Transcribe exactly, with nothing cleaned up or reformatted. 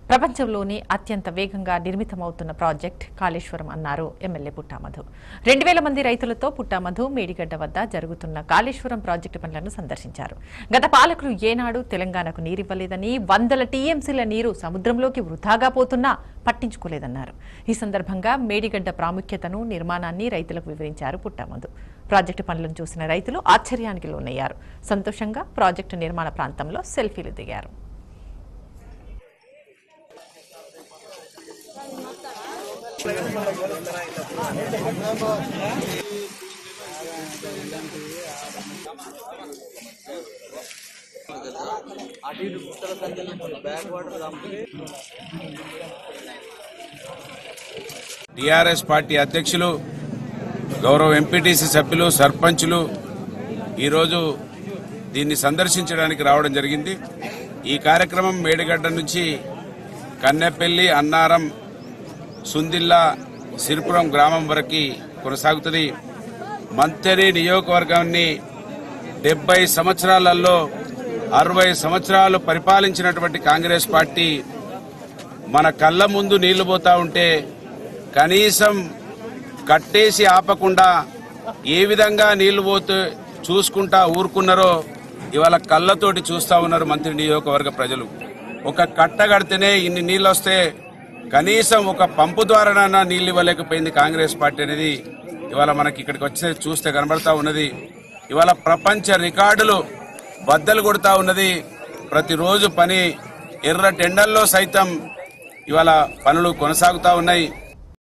ప్రపంచంలోనే అత్యంత వేగంగా నిర్మితమవుతున్న ప్రాజెక్ట్ కాళేశ్వరం అన్నారు ఎమ్మెల్యే పుట్టామధు. రెండు వేల మంది రైతులతో పుట్టామధు మేడిగడ్డ వద్ద జరుగుతున్న కాళేశ్వరం ప్రాజెక్టు పనులను సందర్శించారు. గత పాలకులు ఏనాడు తెలంగాణకు నీరివ్వలేదని, వందల టీఎంసీల నీరు సముద్రంలోకి వృధాగా పోతున్నా పట్టించుకోలేదన్నారు. ఈ సందర్భంగా మేడిగడ్డ ప్రాముఖ్యతను, నిర్మాణాన్ని రైతులకు వివరించారు పుట్టామధు. ప్రాజెక్టు పనులను చూసిన రైతులు ఆశ్చర్యానికి లోనయ్యారు. సంతోషంగా ప్రాజెక్టు నిర్మాణ ప్రాంతంలో సెల్ఫీలు దిగారు. టీఆర్ఎస్ పార్టీ అధ్యక్షులు, గౌరవ ఎంపీటీసీ సభ్యులు, సర్పంచులు ఈరోజు దీన్ని సందర్శించడానికి రావడం జరిగింది. ఈ కార్యక్రమం మేడిగడ్డ నుంచి కన్నెపల్లి, అన్నారం, సుందిల్లా, సిరిపురం గ్రామం వరకు కొనసాగుతుంది. మంథని నియోజకవర్గాన్ని డెబ్బై సంవత్సరాలలో అరవై సంవత్సరాలు పరిపాలించినటువంటి కాంగ్రెస్ పార్టీ మన కళ్ళ ముందు నీళ్లు పోతా ఉంటే కనీసం కట్టేసి ఆపకుండా ఏ విధంగా నీళ్లు పోతూ చూసుకుంటా ఊరుకున్నారో ఇవాళ కళ్ళతోటి చూస్తా ఉన్నారు మంత్రి నియోజకవర్గ ప్రజలు. ఒక కట్ట కడితేనే ఇన్ని నీళ్లు వస్తే కనీసం ఒక పంపు ద్వారానైనా నీళ్లు ఇవ్వలేకపోయింది కాంగ్రెస్ పార్టీ అనేది ఇవాళ మనకి ఇక్కడికి వచ్చే చూస్తే కనబడతా ఉన్నది. ఇవాళ ప్రపంచ రికార్డులు బద్దలు కొడతా ఉన్నది. ప్రతిరోజు పని ఎర్ర టెండల్లో సైతం ఇవాళ పనులు కొనసాగుతా ఉన్నాయి.